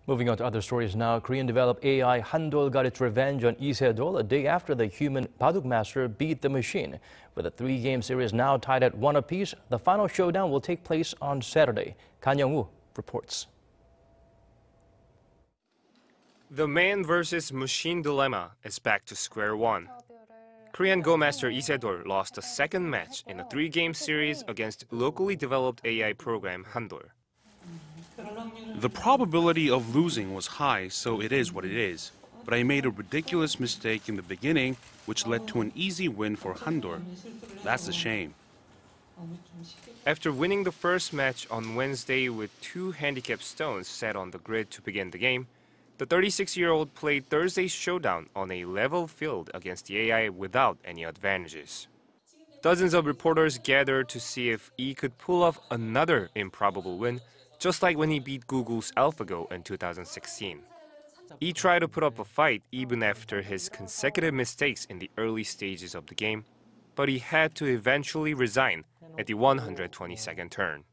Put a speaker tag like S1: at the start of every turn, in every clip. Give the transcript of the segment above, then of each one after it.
S1: Moving on to other stories now, Korean-developed AI HanDol got its revenge on Lee Se-dol a day after the human baduk master beat the machine. With a three-game series now tied at 1 apiece, the final showdown will take place on Saturday. Hyeong-woo reports.
S2: The man versus machine dilemma is back to square one. Korean Go master Lee Se-dol lost the second match in a three-game series against locally developed AI program HanDol.
S3: The probability of losing was high, so it is what it is. But I made a ridiculous mistake in the beginning, which led to an easy win for HanDol. That's a shame.
S2: After winning the first match on Wednesday with 2 handicap stones set on the grid to begin the game, the 36-year-old played Thursday's showdown on a level field against the AI without any advantages. Dozens of reporters gathered to see if Lee could pull off another improbable win, just like when he beat Google's AlphaGo in 2016. Lee tried to put up a fight even after his consecutive mistakes in the early stages of the game, but he had to eventually resign at the 122nd turn.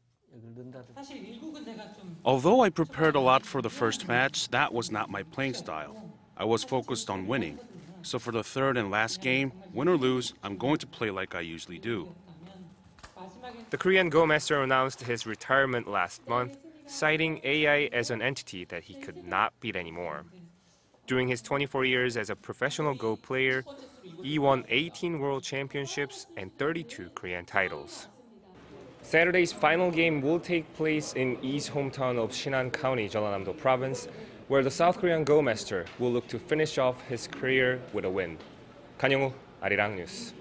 S3: Although I prepared a lot for the first match, that was not my playing style. I was focused on winning. So for the third and last game, win or lose, I'm going to play like I usually do.
S2: The Korean Go master announced his retirement last month, citing AI as an entity that he could not beat anymore. During his 24 years as a professional Go player, Lee won 18 world championships and 32 Korean titles. Saturday's final game will take place in Lee's hometown of Sinan County, Jeollanam-do Province, where the South Korean Go master will look to finish off his career with a win. Hyeong-woo, Arirang News.